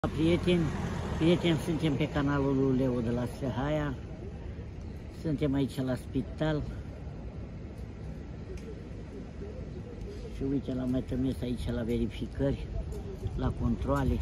Prieteni, suntem pe canalul lui Leo de la Sehaia. Suntem aici la spital. Și uite, l-am mai trimis aici la verificări, la controale.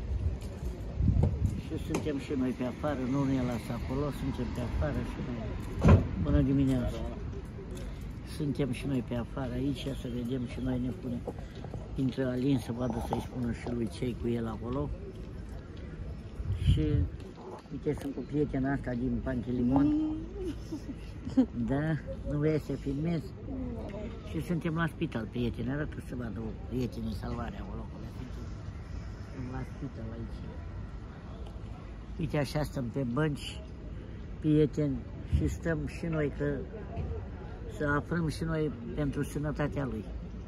Și suntem și noi pe afară, nu ne lasă acolo, suntem pe afară și noi. Bună dimineața! Suntem și noi pe afară aici, să vedem și noi ne punem. Intră Alin să vadă să-i spună și lui ce cu el acolo. Și uite, sunt cu prietena asta din Pantelimon. Da, nu vrei să filmez. Și suntem la spital, prieteni, arată să vadă prietenii salvare acolo. Suntem la spital aici. Uite, așa stăm pe bănci, prieteni, și stăm și noi că să aflăm și noi pentru sănătatea lui.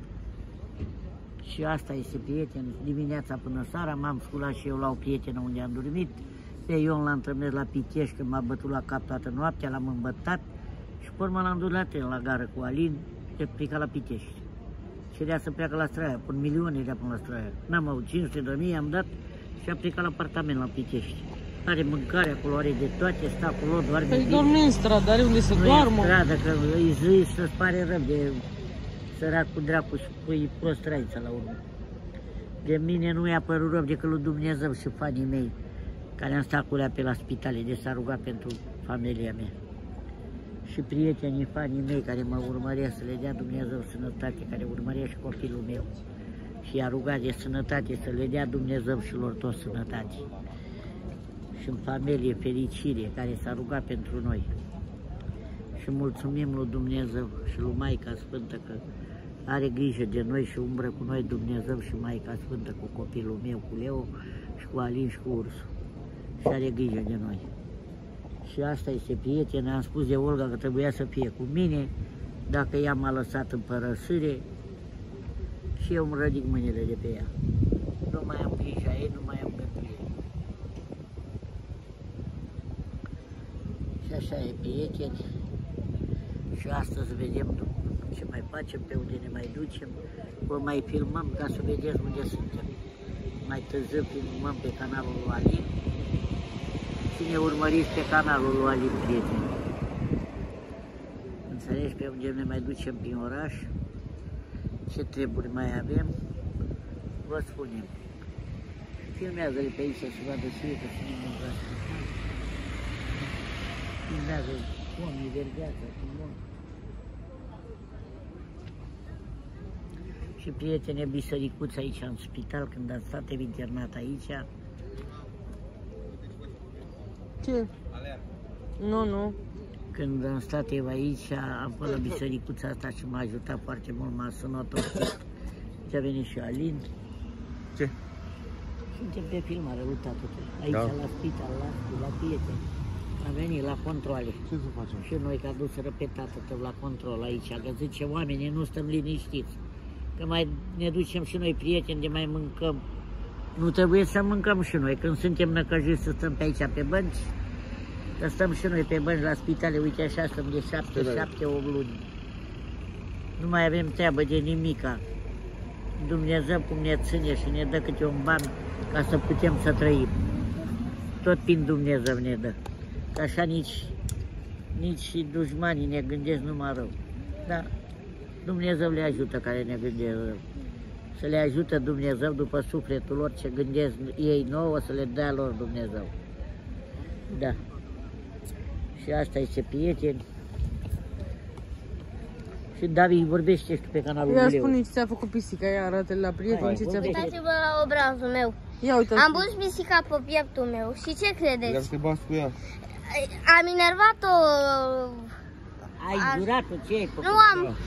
Și asta este, prieteni, dimineața până seara m-am sculat și eu la o prietenă unde am dormit. Pe Ion l-am trămit la Pitești, când m-a bătut la cap toată noaptea, l-am îmbătat și pe urmă l-am dus la tren la gară cu Alin, de pleca la Pitești. Și de să pleacă la Straia, până milioane de până la Straia. N-am avut 500.000, am dat și a plecat la apartament la Pitești. Are mâncare acolo, are de toate, stă acolo, doarme. Păi dorme în stradă, are unde să doarmă. Nu e stradă, că îi zici să-ți pare rău de sărac cu dracu și pui prost traița la urmă. De mine nu i-a părut rău decât lui Dumnezeu și fanii mei, care am stat cu ea pe la spitale, de s-a rugat pentru familia mea. Și prietenii, fanii mei care mă urmăresc, să le dea Dumnezeu sănătate, care urmăresc și copilul meu. Și i-a rugat de sănătate, să le dea Dumnezeu și lor tot sănătate. Și în familie fericire, care s-a rugat pentru noi. Și mulțumim lui Dumnezeu și lui Maica Sfântă că are grijă de noi și umbră cu noi Dumnezeu și Maica Sfântă cu copilul meu, cu Leo și cu Alin și cu Ursul. Și are grijă de noi. Și asta este, prietene, am spus de Olga că trebuia să fie cu mine, dacă ea m-a lăsat în părăsire și eu îmi rădic mâinile de pe ea. Nu mai am grijă ei, nu mai am gândire. Și așa e, prieteni. Și astăzi vedem ce mai facem, pe unde ne mai ducem, o mai filmăm ca să vedeți unde suntem. Mai târziu filmăm pe canalul lui Alin și ne urmăriți pe canalul lui Alin, prieteni. Înțelegi, pe unde ne mai ducem prin oraș, ce treburi mai avem, vă spunem. Filmează-le pe aici să vadă și ei, că sunt mâncați. Filmează pomii, verdeața, timon. Și prietene, bisericuța aici în spital, când am stat internat aici. Ce? Nu. Când am stat eu aici, am fost la bisericuța asta și m-a ajutat foarte mult, m-a sunat tot. Și a venit și Alin. Ce? Suntem pe filmare, uitați tot. Aici, da. La spital, la prieteni. Am venit la controle. Ce să facem? Și noi, că a dus repetat tot la control aici, că zice, oamenii nu stăm liniștiți. Că mai ne ducem și noi, prieteni, de mai mâncăm. Nu trebuie să mâncăm și noi. Când suntem năcăjiți să stăm pe aici pe bănci, că stăm și noi pe bănci la spitale, uite așa, stăm de 7-8 luni. Nu mai avem treabă de nimica. Dumnezeu cum ne ține și ne dă câte un ban ca să putem să trăim. Tot prin Dumnezeu ne dă. Că așa nici dușmanii ne gândesc numai rău. Da, Dumnezeu le ajută care ne gândesc rău. Să le ajută Dumnezeu după sufletul lor, ce gândesc ei nouă, să le dea lor Dumnezeu. Da. Și asta este, prieteni. Și David, vorbește pe canalul meu. Ia spune ce ți-a făcut pisica, ia arată-le la prieteni ce ți-a făcut. Uitați-vă la obrazul meu. Ia uite. Am pus pisica pe pieptul meu și ce credeți? Le-am să te bați cu ea. Am enervat-o. Ai jurat-o? Ce ai făcut? Nu,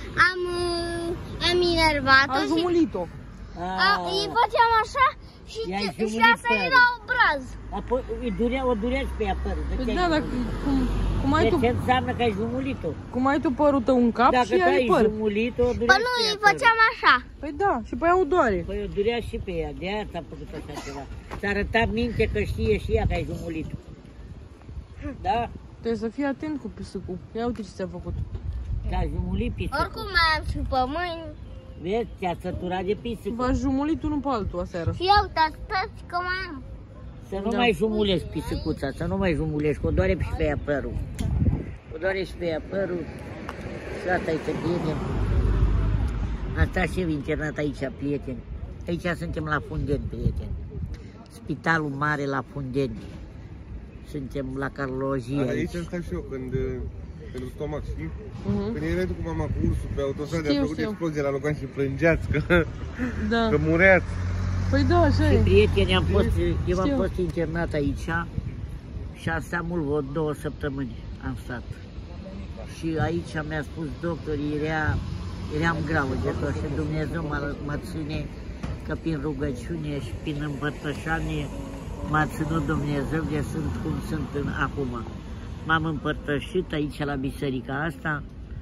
am enervat-o Am și jumulit-o. îi făceam așa și asta era obraz. Apoi o dureați pe ea părul. Păi da, dar cum ai tu... Ce înseamnă că ai jumulit-o? Cum ai tu părul tău în cap și ai păr. Dacă ai jumulit-o, o dureați Păi nu, îi făceam așa. Păi da, și pe ea o doare. Păi o durea și pe ea, de-aia ți-a făcut așa ceva. Ți-a arătat minte că știe și ea că ai jumulit-o. Da? Trebuie să fii atent cu pisicul. Ia uite ce ți-a făcut. Ți-a jumulit pisicul. Oricum mai am și pe mâini. Vezi, ți-a săturat de pisicul. V-ați jumulit unul pe altul aseară. Și ia uitați că mai am. Să nu mai jumulești pisicuța, să nu mai jumulești, că o doare și pe ea părul. O doare și pe ea părul și asta este, prieteni. Am stat și eu internat aici, prieteni. Aici suntem la Fundeni, prieteni. Spitalul mare la Fundeni. Suntem la cardiologie. Aici am stat și eu pentru stomac, știi? Când erai tu cu mama cu ursul pe autostradă, a făcut explozie la Logan și plângeați că mureați. Păi da, așa și e. prieteni, eu am fost internat aici și am stat mult, vreo 2 săptămâni am stat. Și aici mi-a spus doctorii, eram grav de tot și Dumnezeu mă ține că prin rugăciune și prin împărtășanie m-a ținut Dumnezeu de sunt cum sunt acum. M-am împărtășit aici la biserica asta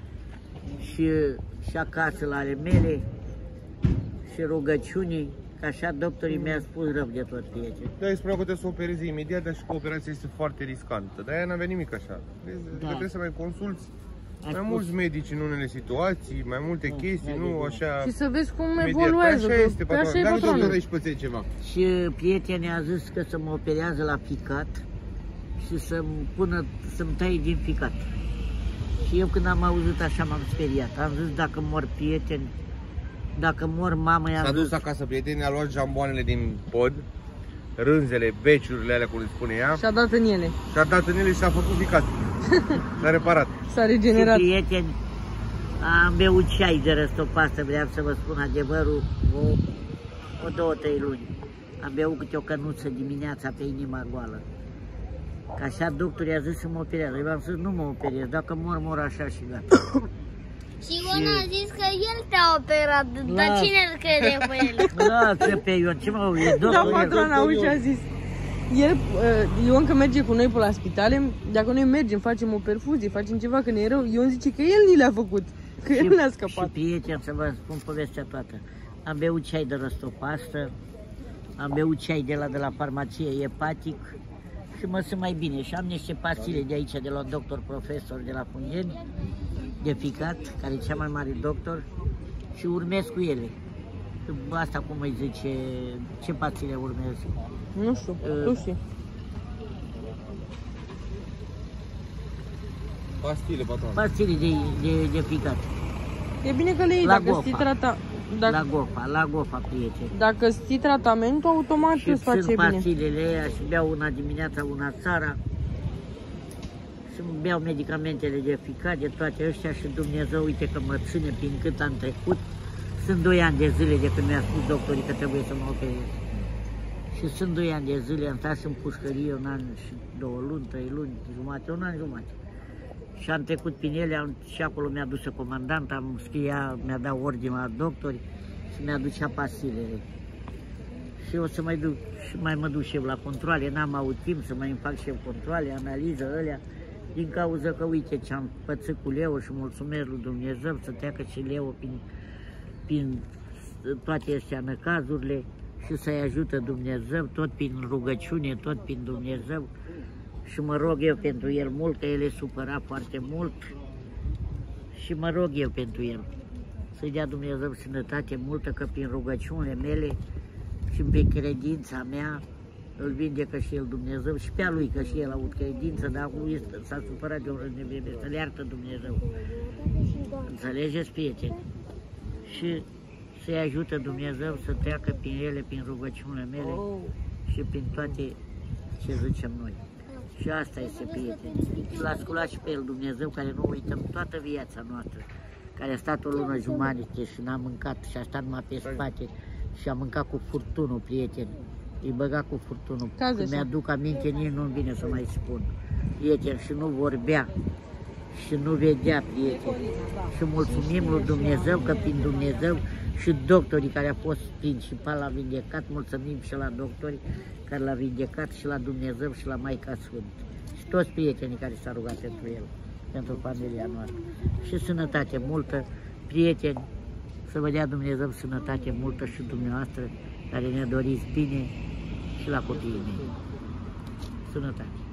și acasă la ale mele și rugăciunii, că așa doctorii mi-a spus rău de tot, prieteni. Da, îi spuneau că trebuie să opereze imediat, dar și că operația este foarte riscantă. Dar aia n-avea nimic așa. Da. Trebuie să mai consulți mai mulți medici în unele situații, mai multe chestii, nu așa... Și să vezi cum evoluează. Așa este, patron. Dacă doctorul își pățeai ceva. Și prietenii a zis că să mă operează la ficat și să-mi taie din ficat. Și eu când am auzit așa m-am speriat. Am zis dacă mor prieteni, dacă mor mama, i-am zis... S-a dus acasă, prietenii, a luat jamboanele din pod, rânzele, beciurile alea, cum le spune ea. Și-a dat în ele. Și-a dat în ele și s-a făcut ficat. S-a reparat. S-a regenerat. Și prieteni, am beut ceai de răstopastă, vreau să vă spun adevărul, o 2-3 luni. Am beut câte o cănuță dimineața pe inima goală. Că așa doctorii a zis să mă operează. Eu am zis nu mă operez, dacă mor așa și gata. Și Ion a zis că el te-a operat, dar cine îl crede pe el? Lasă pe Ion, ce mă auzi, Da, patron, auzi ce a zis. Ion că merge cu noi pe la spitale, dacă noi mergem, facem o perfuzie, facem ceva, că ne e rău, Ion zice că el ni le-a făcut, că el ne-a scăpat. Și prieteni, să vă spun povestea toată. Am beut ceai de răstopastă, am beut ceai de la farmacie epatic și mă simt mai bine. Și am niște pastile de aici, de la doctor profesor de la Fundeni, de ficat, care e cea mai mare doctor, și urmez cu ele. Asta cum îi zice, ce pastile urmez? Nu știu, tu știi. Pastile, patron. Pastile de ficat. E bine că le iei, dacă ții trata... La Gofa, prieteni. Dacă ții tratamentul, automat îți face bine. Și pastilele aia și beau una dimineața, una seara. Și beau medicamentele de ficat, de toate ăștia și Dumnezeu, uite că mă ține prin cât am trecut. Sunt 2 ani de zile de când mi-a spus doctorii că trebuie să mă operez. Și sunt 2 ani de zile, am stat în pușcărie 1 an și 2 luni, 3 luni, jumate, 1 an jumate. Și am trecut prin ele, și acolo mi-a dus comandant, am scria, mi-a dat ordine la doctori și mi-a ducea pastilele. Și o să mai duc, și mai mă duc și eu la controale, n-am avut timp să mai îmi fac și eu controale, analiză, alea, din cauza că uite ce am pățit cu Leo și mulțumesc lui Dumnezeu să treacă și Leo prin toate astea năcazurile și să-i ajută Dumnezeu, tot prin rugăciune, tot prin Dumnezeu. Și mă rog eu pentru el mult, că el e supărat foarte mult și mă rog eu pentru el. Să-i dea Dumnezeu sănătate multă, că prin rugăciunile mele și prin credința mea îl vindecă și el Dumnezeu și pe a lui, că și el a avut credință, dar acum s-a supărat de o vreme, să le iartă Dumnezeu. Înțelegeți, prieteni? Și să-i ajută Dumnezeu să treacă prin ele, prin rugăciunile mele și prin toate ce zicem noi. Și asta este, prieteni. Și l-a ascultat și pe el Dumnezeu, care nu uităm toată viața noastră, care a stat o lună jumătate și n-a mâncat și a stat numai pe spate și a mâncat cu furtunul, prieteni. Îi băga cu furtunul. Când mi-aduc aminte, nici nu-mi vine să mai spun. Prieteni, și nu vorbea și nu vedea, prieteni. Și mulțumim lui Dumnezeu, că prin Dumnezeu și doctorii care au fost principal l-a vindecat, mulțumim și la doctorii care l-a vindecat și la Dumnezeu și la Maica Sfânt. Și toți prietenii care s-au rugat pentru el, pentru familia noastră. Și sănătate multă, prieteni, să vă dea Dumnezeu sănătate multă și dumneavoastră care ne doriți bine și la copiii mei. Sănătate!